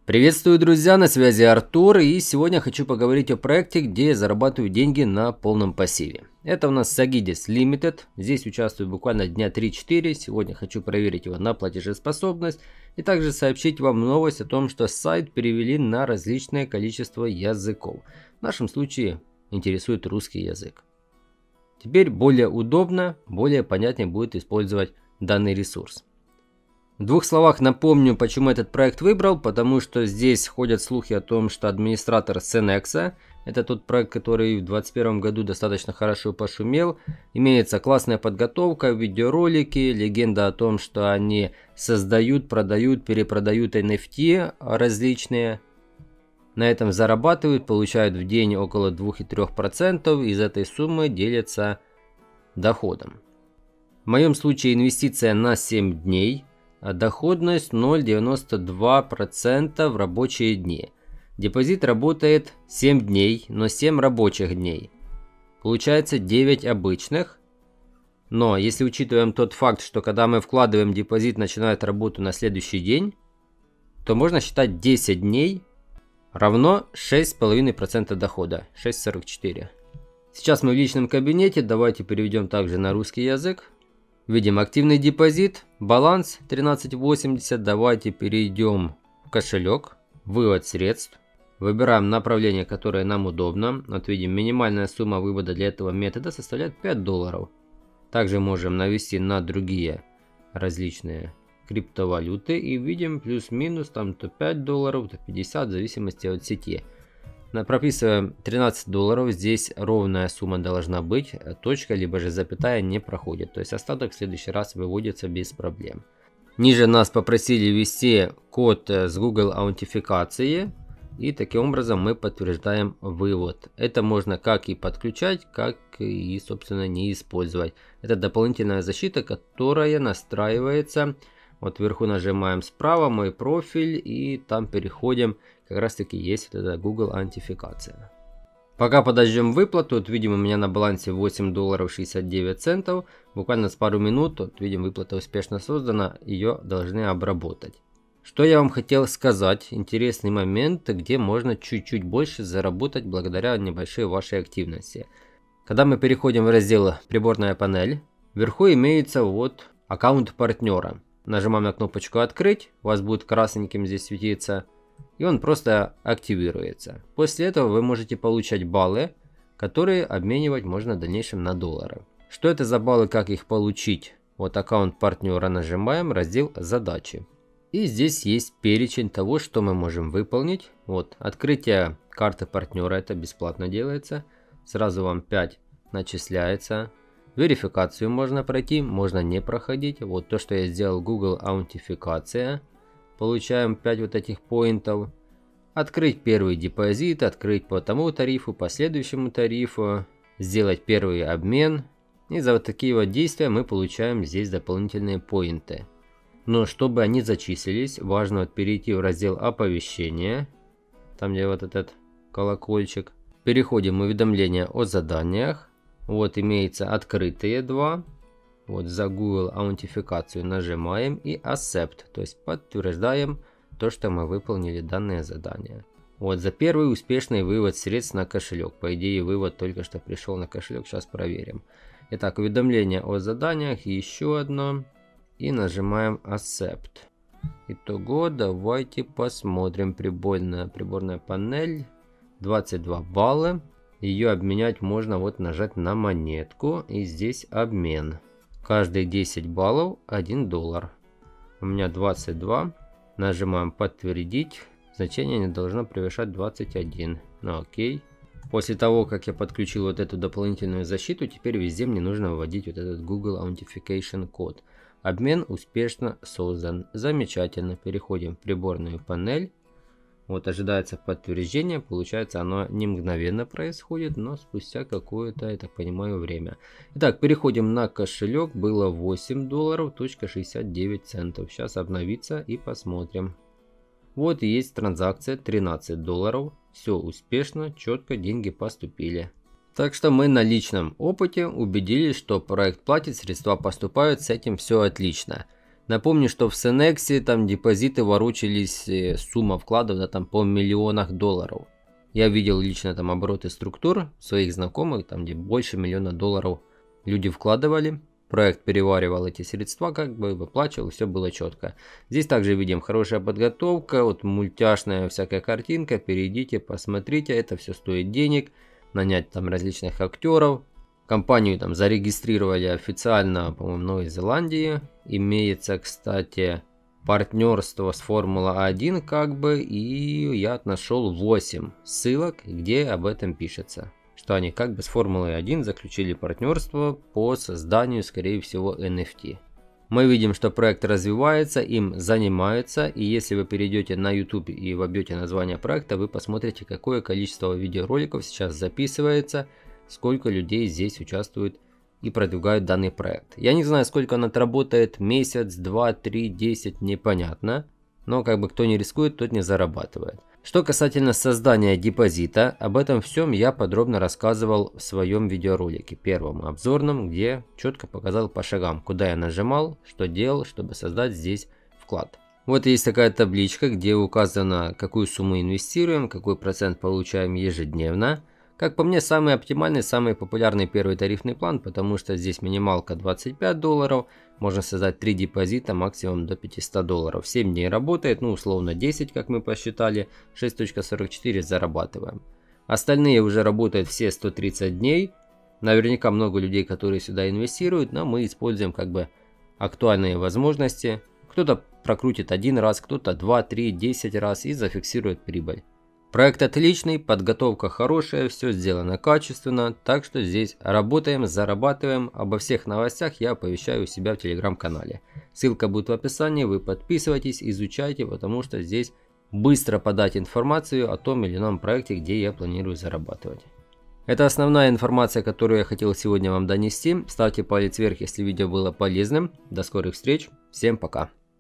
Приветствую, друзья, на связи Артур, и сегодня хочу поговорить о проекте, где я зарабатываю деньги на полном пассиве. Это у нас Sagidis Limited, здесь участвую буквально дня 3-4, сегодня хочу проверить его на платежеспособность и также сообщить вам новость о том, что сайт перевели на различное количество языков. В нашем случае интересует русский язык. Теперь более удобно, более понятнее будет использовать данный ресурс. В двух словах напомню, почему этот проект выбрал, потому что здесь ходят слухи о том, что администратор Senexa, это тот проект, который в 2021 году достаточно хорошо пошумел, имеется классная подготовка, видеоролики, легенда о том, что они создают, продают, перепродают NFT различные, на этом зарабатывают, получают в день около 2,3%, из этой суммы делятся доходом. В моем случае инвестиция на 7 дней. Доходность 0,92% в рабочие дни. Депозит работает 7 дней, но 7 рабочих дней. Получается 9 обычных. Но если учитываем тот факт, что когда мы вкладываем депозит, начинает работу на следующий день, то можно считать 10 дней равно 6,5% дохода. 6,44. Сейчас мы в личном кабинете. Давайте переведем также на русский язык. Видим активный депозит, баланс 13.80. Давайте перейдем в кошелек, вывод средств. Выбираем направление, которое нам удобно. Вот видим, минимальная сумма вывода для этого метода составляет $5. Также можем навести на другие различные криптовалюты и видим плюс-минус там то $5, то 50, в зависимости от сети. Прописываем $13, здесь ровная сумма должна быть, точка либо же запятая не проходит, то есть остаток в следующий раз выводится без проблем. Ниже нас попросили ввести код с Google аутентификации, и таким образом мы подтверждаем вывод. Это можно как и подключать, как и собственно не использовать. Это дополнительная защита, которая настраивается. Вот вверху нажимаем справа мой профиль и там переходим. Как раз таки есть вот эта Google аутентификация. Пока подождем выплату, вот видим у меня на балансе $8.69. Буквально с пару минут, вот видим, выплата успешно создана, ее должны обработать. Что я вам хотел сказать, интересный момент, где можно чуть-чуть больше заработать благодаря небольшой вашей активности. Когда мы переходим в раздел приборная панель, вверху имеется вот аккаунт партнера. Нажимаем на кнопочку открыть, у вас будет красненьким здесь светиться. И он просто активируется. После этого вы можете получать баллы, которые обменивать можно в дальнейшем на доллары. Что это за баллы, как их получить? Вот аккаунт партнера нажимаем, раздел задачи. И здесь есть перечень того, что мы можем выполнить. Вот открытие карты партнера, это бесплатно делается. Сразу вам 5 начисляется. Верификацию можно пройти, можно не проходить. Вот то, что я сделал, Google аутентификация. Получаем 5 вот этих поинтов. Открыть первый депозит, открыть по тому тарифу, по следующему тарифу, сделать первый обмен. И за вот такие вот действия мы получаем здесь дополнительные поинты. Но чтобы они зачислились, важно вот перейти в раздел оповещения. Там где вот этот колокольчик. Переходим в уведомления о заданиях. Вот имеется открытые 2. Вот за Google аутентификацию нажимаем и Accept, то есть подтверждаем то, что мы выполнили данное задание. Вот за первый успешный вывод средств на кошелек. По идее вывод только что пришел на кошелек, сейчас проверим. Итак, уведомление о заданиях, еще одно. И нажимаем Accept. Итого давайте посмотрим. Приборная панель. 22 балла. Ее обменять можно вот нажать на монетку и здесь обмен. Каждые 10 баллов $1. У меня 22. Нажимаем подтвердить. Значение не должно превышать 21. Ну окей. После того, как я подключил вот эту дополнительную защиту, теперь везде мне нужно вводить вот этот Google Authentication код. Обмен успешно создан. Замечательно. Переходим в приборную панель. Вот ожидается подтверждение, получается оно не мгновенно происходит, но спустя какое-то, я так понимаю, время. Итак, переходим на кошелек, было $8.69. Сейчас обновится и посмотрим. Вот и есть транзакция $13. Все успешно, четко, деньги поступили. Так что мы на личном опыте убедились, что проект платит, средства поступают, с этим все отлично. Напомню, что в Cenex там депозиты ворочались, сумма вкладов, да, там по миллионах долларов. Я видел лично там обороты структур своих знакомых, там где больше $1 миллиона люди вкладывали. Проект переваривал эти средства, как бы выплачивал, все было четко. Здесь также видим хорошая подготовка, вот мультяшная всякая картинка, перейдите, посмотрите, это все стоит денег, нанять там различных актеров. Компанию там зарегистрировали официально, по-моему, в Новой Зеландии. Имеется, кстати, партнерство с Формула-1 как бы, и я нашел 8 ссылок, где об этом пишется. Что они как бы с Формулой-1 заключили партнерство по созданию, скорее всего, NFT. Мы видим, что проект развивается, им занимаются, и если вы перейдете на YouTube и вобьете название проекта, вы посмотрите, какое количество видеороликов сейчас записывается, сколько людей здесь участвуют и продвигают данный проект. Я не знаю, сколько он отработает, месяц, 2, 3, 10, непонятно, но как бы кто не рискует, тот не зарабатывает. Что касательно создания депозита, об этом всем я подробно рассказывал в своем видеоролике, первом обзорном, где четко показал по шагам, куда я нажимал, что делал, чтобы создать здесь вклад. Вот есть такая табличка, где указано, какую сумму инвестируем, какой процент получаем ежедневно. Как по мне, самый оптимальный, самый популярный первый тарифный план, потому что здесь минималка $25, можно создать 3 депозита, максимум до $500. 7 дней работает, ну условно 10, как мы посчитали, 6.44 зарабатываем. Остальные уже работают все 130 дней. Наверняка много людей, которые сюда инвестируют, но мы используем как бы актуальные возможности. Кто-то прокрутит 1 раз, кто-то 2, 3, 10 раз и зафиксирует прибыль. Проект отличный, подготовка хорошая, все сделано качественно, так что здесь работаем, зарабатываем. Обо всех новостях я оповещаю у себя в телеграм-канале. Ссылка будет в описании, вы подписывайтесь, изучайте, потому что здесь быстро подать информацию о том или ином проекте, где я планирую зарабатывать. Это основная информация, которую я хотел сегодня вам донести. Ставьте палец вверх, если видео было полезным. До скорых встреч, всем пока.